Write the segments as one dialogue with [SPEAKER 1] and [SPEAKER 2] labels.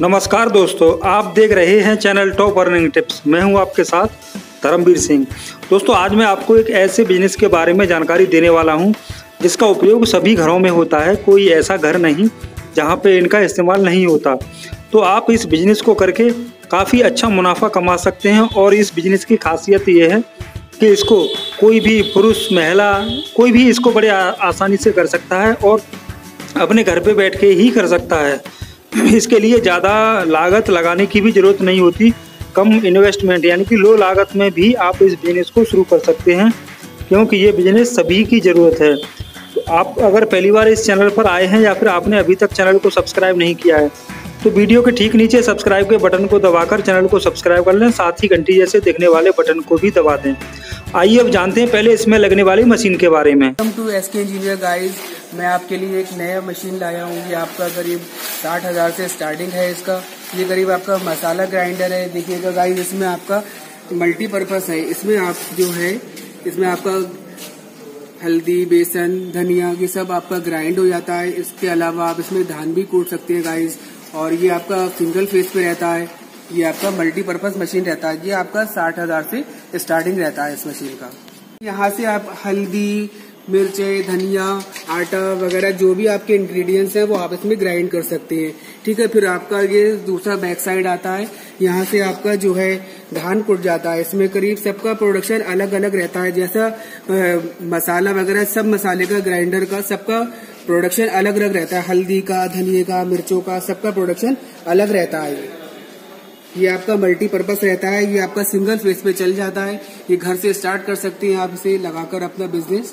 [SPEAKER 1] नमस्कार दोस्तों, आप देख रहे हैं चैनल टॉप अर्निंग टिप्स। मैं हूं आपके साथ धर्मवीर सिंह। दोस्तों, आज मैं आपको एक ऐसे बिजनेस के बारे में जानकारी देने वाला हूं जिसका उपयोग सभी घरों में होता है। कोई ऐसा घर नहीं जहां पे इनका इस्तेमाल नहीं होता। तो आप इस बिजनेस को करके काफ़ी अच्छा मुनाफा कमा सकते हैं। और इस बिजनेस की खासियत ये है कि इसको कोई भी पुरुष, महिला, कोई भी इसको बड़े आसानी से कर सकता है और अपने घर पे बैठ के ही कर सकता है। इसके लिए ज़्यादा लागत लगाने की भी ज़रूरत नहीं होती। कम इन्वेस्टमेंट यानी कि लो लागत में भी आप इस बिज़नेस को शुरू कर सकते हैं, क्योंकि ये बिज़नेस सभी की ज़रूरत है। तो आप अगर पहली बार इस चैनल पर आए हैं या फिर आपने अभी तक चैनल को सब्सक्राइब नहीं किया है तो वीडियो के ठीक नीचे सब्सक्राइब के बटन को दबाकर चैनल को सब्सक्राइब कर लें, साथ ही घंटी जैसे दिखने वाले बटन को भी दबा दें। आइए अब जानते हैं पहले इसमें लगने वाली मशीन के बारे में।
[SPEAKER 2] Welcome to S.K. Engineer guys. मैं आपके लिए एक नया मशीन लाया हूँ। ये आपका करीब 60,000 से स्टार्टिंग है इसका। ये करीब आपका मसाला ग्राइंडर है। देखिएगा गाइज, इसमें आपका मल्टीपर्पज़ है। इसमें आप जो है, इसमें आपका हल्दी, बेसन, धनिया, ये सब आपका ग्राइंड हो जाता है। इसके अलावा आप इसमें धान भी कूट सकते हैं गाइज। और ये आपका सिंगल फेस पे रहता है। ये आपका मल्टीपर्पज़ मशीन रहता है। ये आपका 60,000 से स्टार्टिंग रहता है इस मशीन का। यहाँ से आप हल्दी, मिर्चें, धनिया, आटा वगैरह जो भी आपके इंग्रेडिएंट्स हैं वो आप इसमें ग्राइंड कर सकते हैं। ठीक है। फिर आपका ये दूसरा बैक साइड आता है। यहाँ से आपका जो है धान कुट जाता है। इसमें करीब सबका प्रोडक्शन अलग अलग रहता है। जैसा मसाला वगैरह, सब मसाले का, ग्राइंडर का, सबका प्रोडक्शन अलग अलग रहता है। हल्दी का, धनिये का, मिर्चों का, सबका प्रोडक्शन अलग रहता है। ये आपका मल्टीपर्पज़ रहता है। ये आपका सिंगल फेस पे चल जाता है। ये घर से स्टार्ट कर सकते हैं आप इसे लगाकर अपना बिजनेस।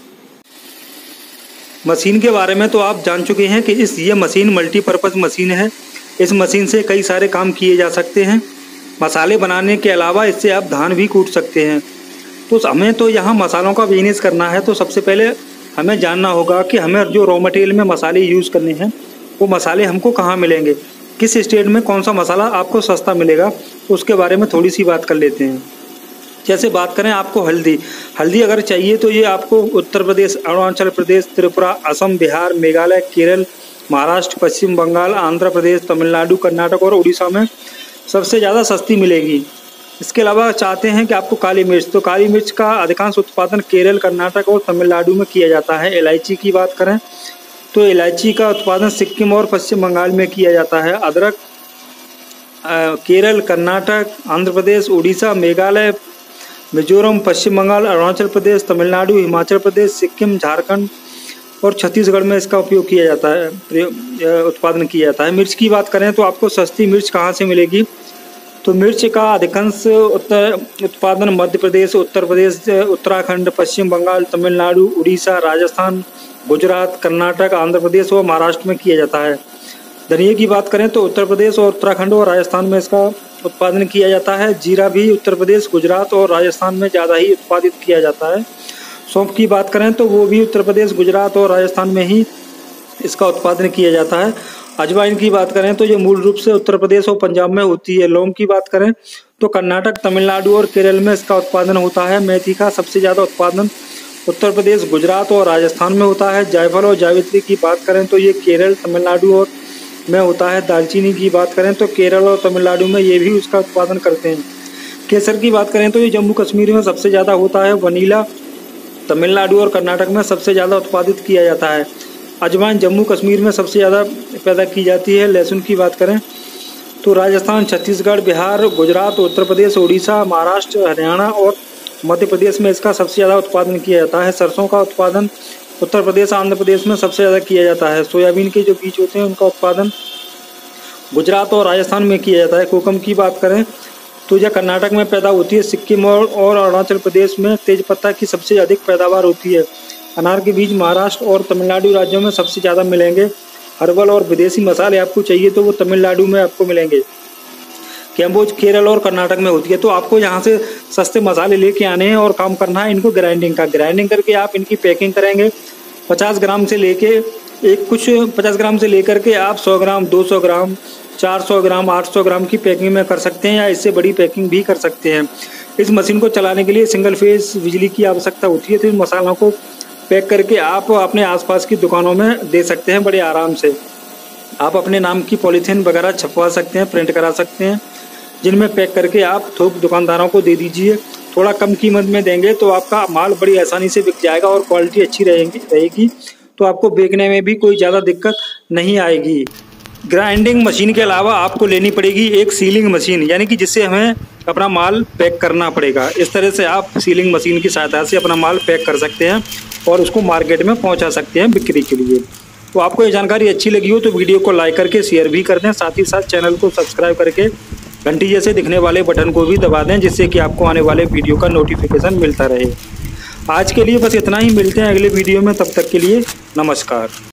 [SPEAKER 1] मशीन के बारे में तो आप जान चुके हैं कि ये मशीन मल्टीपर्पज़ मशीन है। इस मशीन से कई सारे काम किए जा सकते हैं। मसाले बनाने के अलावा इससे आप धान भी कूट सकते हैं। तो हमें तो यहाँ मसालों का बिजनेस करना है, तो सबसे पहले हमें जानना होगा कि हमें जो रॉ मटेरियल में मसाले यूज़ करने हैं वो मसाले हमको कहाँ मिलेंगे, किस स्टेट में कौन सा मसाला आपको सस्ता मिलेगा। तो उसके बारे में थोड़ी सी बात कर लेते हैं। जैसे बात करें आपको हल्दी अगर चाहिए तो ये आपको उत्तर प्रदेश, अरुणाचल प्रदेश, त्रिपुरा, असम, बिहार, मेघालय, केरल, महाराष्ट्र, पश्चिम बंगाल, आंध्र प्रदेश, तमिलनाडु, कर्नाटक और उड़ीसा में सबसे ज़्यादा सस्ती मिलेगी। इसके अलावा चाहते हैं कि आपको काली मिर्च, तो काली मिर्च का अधिकांश उत्पादन केरल, कर्नाटक और तमिलनाडु में किया जाता है। इलायची की बात करें तो इलायची का उत्पादन सिक्किम और पश्चिम बंगाल में किया जाता है। अदरक केरल, कर्नाटक, आंध्र प्रदेश, उड़ीसा, मेघालय, मिजोरम, पश्चिम बंगाल, अरुणाचल प्रदेश, तमिलनाडु, हिमाचल प्रदेश, सिक्किम, झारखंड और छत्तीसगढ़ में इसका उपयोग किया जाता है, उत्पादन किया जाता है। मिर्च की बात करें तो आपको सस्ती मिर्च कहाँ से मिलेगी, तो मिर्च का अधिकांश उत्पादन मध्य प्रदेश, उत्तर प्रदेश, उत्तराखंड, पश्चिम बंगाल, तमिलनाडु, उड़ीसा, राजस्थान, गुजरात, कर्नाटक, आंध्र प्रदेश और महाराष्ट्र में किया जाता है। धनिया की बात करें तो उत्तर प्रदेश और उत्तराखंड और राजस्थान में इसका उत्पादन किया जाता है। जीरा भी उत्तर प्रदेश, गुजरात और राजस्थान में ज़्यादा ही उत्पादित किया जाता है। सौंफ की बात करें तो वो भी उत्तर प्रदेश, गुजरात और राजस्थान में ही इसका उत्पादन किया जाता है। अजवाइन की बात करें तो ये मूल रूप से उत्तर प्रदेश और पंजाब में होती है। लौंग की बात करें तो कर्नाटक, तमिलनाडु और केरल में इसका उत्पादन होता है। मेथी का सबसे ज़्यादा उत्पादन उत्तर प्रदेश, गुजरात और राजस्थान में होता है। जायफल और जावित्री की बात करें तो ये केरल, तमिलनाडु और में होता है। दालचीनी की बात करें तो केरल और तमिलनाडु में ये भी उसका उत्पादन करते हैं। केसर की बात करें तो ये जम्मू कश्मीर में सबसे ज़्यादा होता है। वनीला तमिलनाडु और कर्नाटक में सबसे ज़्यादा उत्पादित किया जाता है। अजवाइन जम्मू कश्मीर में सबसे ज़्यादा पैदा की जाती है। लहसुन की बात करें तो राजस्थान, छत्तीसगढ़, बिहार, गुजरात, उत्तर प्रदेश, उड़ीसा, महाराष्ट्र, हरियाणा और मध्य प्रदेश में इसका सबसे ज़्यादा उत्पादन किया जाता है। सरसों का उत्पादन उत्तर प्रदेश, आंध्र प्रदेश में सबसे ज़्यादा किया जाता है। सोयाबीन के जो बीज होते हैं उनका उत्पादन गुजरात और राजस्थान में किया जाता है। कोकम की बात करें तो यह कर्नाटक में पैदा होती है। सिक्किम और अरुणाचल प्रदेश में तेजपत्ता की सबसे अधिक पैदावार होती है। अनार के बीज महाराष्ट्र और तमिलनाडु राज्यों में सबसे ज़्यादा मिलेंगे। हर्बल और विदेशी मसाले आपको चाहिए तो वो तमिलनाडु में आपको मिलेंगे। कैम्बोज केरल और कर्नाटक में होती है। तो आपको यहाँ से सस्ते मसाले लेके आने हैं और काम करना है इनको ग्राइंडिंग करके आप इनकी पैकिंग करेंगे। 50 ग्राम से लेके 50 ग्राम से लेकर के आप 100 ग्राम, 200 ग्राम, 400 ग्राम, 800 ग्राम की पैकिंग में कर सकते हैं या इससे बड़ी पैकिंग भी कर सकते हैं। इस मशीन को चलाने के लिए सिंगल फेज बिजली की आवश्यकता होती है। तो इन मसालों को पैक करके आप अपने आसपास की दुकानों में दे सकते हैं बड़े आराम से। आप अपने नाम की पॉलीथीन वगैरह छपवा सकते हैं, प्रिंट करा सकते हैं, जिनमें पैक करके आप थोक दुकानदारों को दे दीजिए। थोड़ा कम कीमत में देंगे तो आपका माल बड़ी आसानी से बिक जाएगा और क्वालिटी अच्छी रहेगी तो आपको बेचने में भी कोई ज़्यादा दिक्कत नहीं आएगी। ग्राइंडिंग मशीन के अलावा आपको लेनी पड़ेगी एक सीलिंग मशीन, यानी कि जिससे हमें अपना माल पैक करना पड़ेगा। इस तरह से आप सीलिंग मशीन की सहायता से अपना माल पैक कर सकते हैं और उसको मार्केट में पहुंचा सकते हैं बिक्री के लिए। तो आपको ये जानकारी अच्छी लगी हो तो वीडियो को लाइक करके शेयर भी कर दें, साथ ही साथ चैनल को सब्सक्राइब करके घंटी जैसे दिखने वाले बटन को भी दबा दें, जिससे कि आपको आने वाले वीडियो का नोटिफिकेशन मिलता रहे। आज के लिए बस इतना ही, मिलते हैं अगले वीडियो में, तब तक के लिए नमस्कार।